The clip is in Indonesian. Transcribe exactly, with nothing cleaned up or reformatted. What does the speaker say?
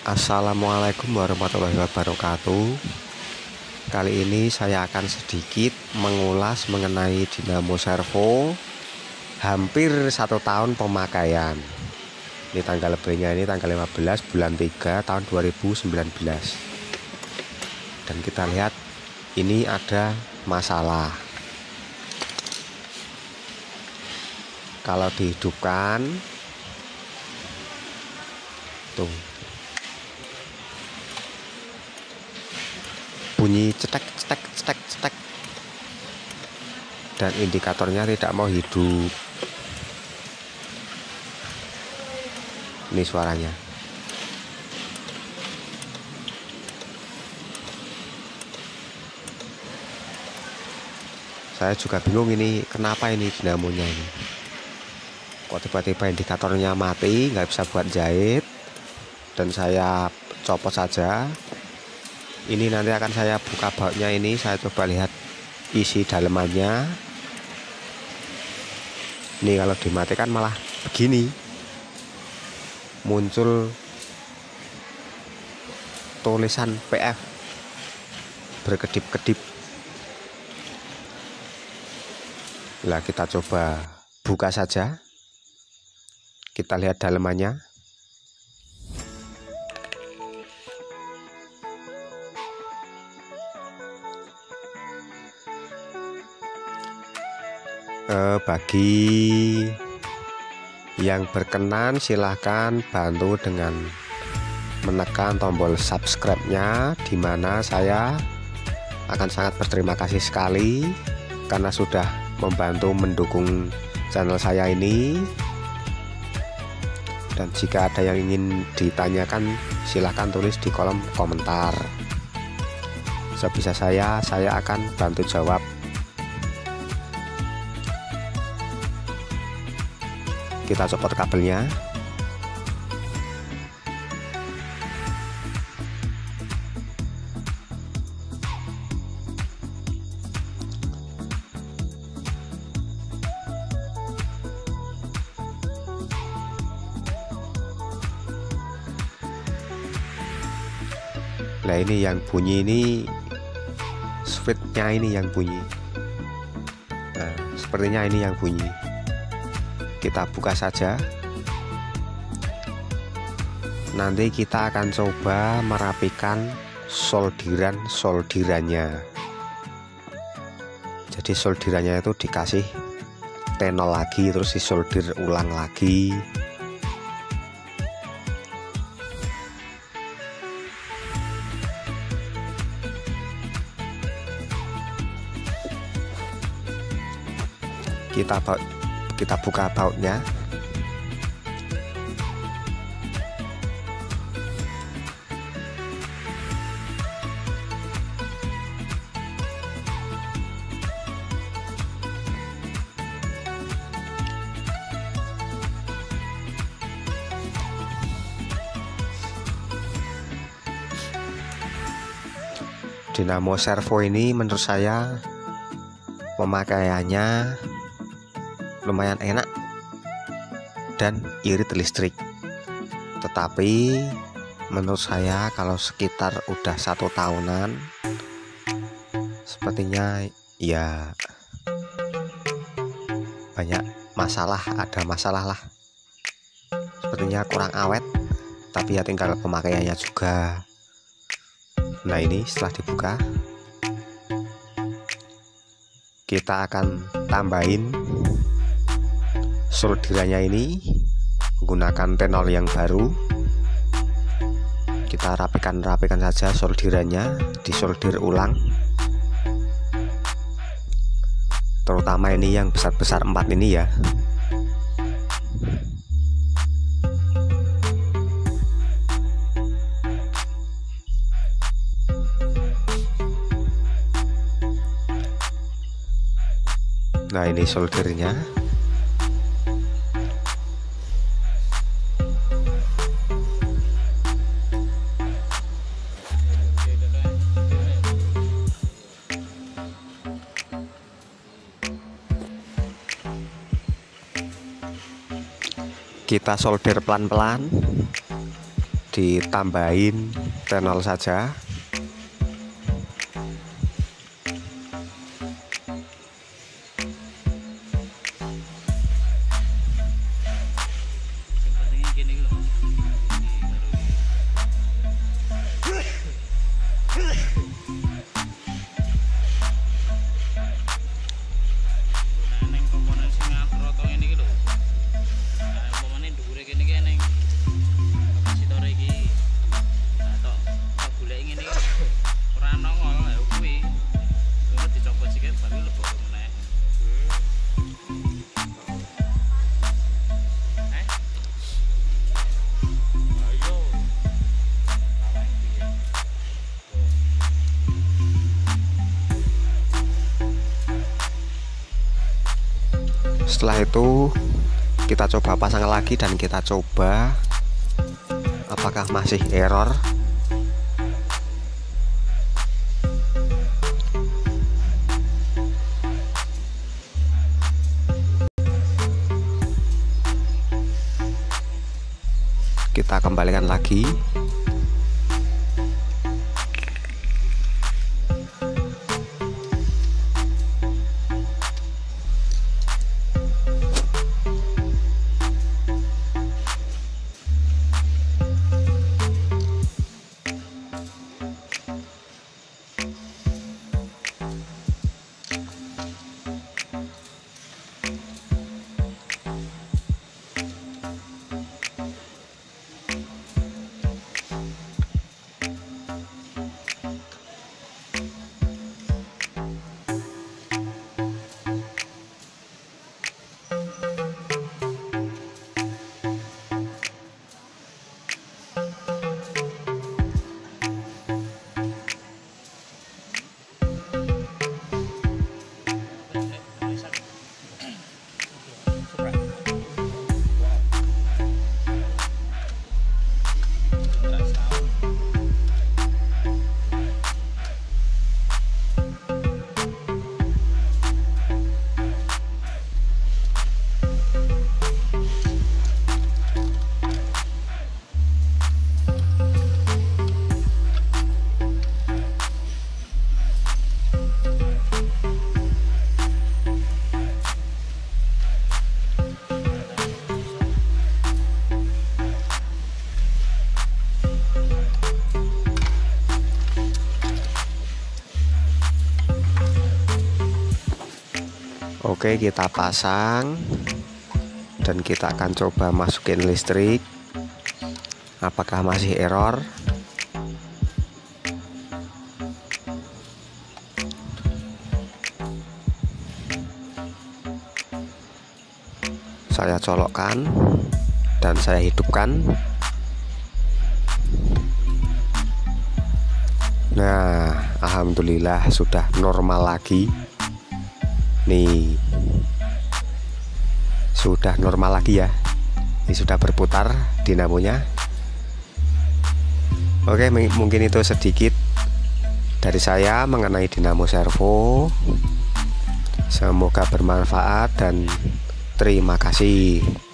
Assalamualaikum warahmatullahi wabarakatuh. Kali ini saya akan sedikit mengulas mengenai dinamo servo hampir satu tahun pemakaian. Ini tanggal lebihnya ini tanggal lima belas bulan tiga tahun dua ribu sembilan belas. Dan kita lihat ini ada masalah. Kalau dihidupkan tuh bunyi cetek cetek cetek cetek dan indikatornya tidak mau hidup. Ini suaranya. Saya juga bingung ini kenapa ini dinamonya ini kok tiba-tiba indikatornya mati, nggak bisa buat jahit. Dan saya copot saja. Ini nanti akan saya buka bautnya, ini saya coba lihat isi dalemannya. Ini kalau dimatikan malah begini, muncul tulisan P F berkedip-kedip. Lah kita coba buka saja, kita lihat dalemannya. Eh, bagi yang berkenan silahkan bantu dengan menekan tombol subscribe-nya, dimana saya akan sangat berterima kasih sekali karena sudah membantu mendukung channel saya ini. Dan jika ada yang ingin ditanyakan silahkan tulis di kolom komentar. Sebisa saya saya akan bantu jawab. Kita copot kabelnya. Nah ini yang bunyi ini switchnya, ini yang bunyi. Nah sepertinya ini yang bunyi. Kita buka saja. Nanti kita akan coba merapikan soldiran-soldirannya. Jadi soldirannya itu dikasih tenol lagi, terus disoldir ulang lagi. Kita kita buka bautnya. Dinamo servo ini menurut saya pemakaiannya lumayan enak dan irit listrik. Tetapi menurut saya kalau sekitar udah satu tahunan sepertinya ya banyak masalah, ada masalah lah. Sepertinya kurang awet, tapi ya tinggal pemakaiannya juga. Nah ini setelah dibuka kita akan tambahin soldirannya ini menggunakan tenol yang baru. Kita rapikan-rapikan saja soldirannya, disoldir ulang. Terutama ini yang besar-besar empat ini ya. Nah ini soldernya. Kita solder pelan-pelan. ditambahin tenol saja. Setelah itu kita coba pasang lagi dan kita coba apakah masih error. Kita kembalikan lagi. Oke, kita pasang dan kita akan coba masukin listrik. Apakah masih error? Saya colokkan dan saya hidupkan. Nah, alhamdulillah sudah normal lagi. Nih, sudah normal lagi ya. Ini sudah berputar dinamonya. Oke, mungkin itu sedikit dari saya mengenai dinamo servo. Semoga bermanfaat dan terima kasih.